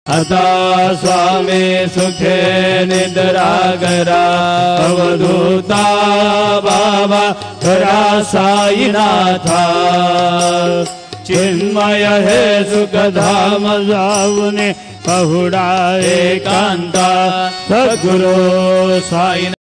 आता स्वामी सुखे निद्रा करा अवधूता बाबा खरा साईनाथा चिन्मय हे सुख धाम जाऊने पहुडा एकांता सद्गुरु साई